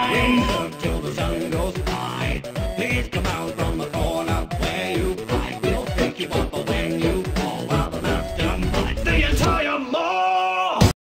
wings up till the sun goes by. Please come out.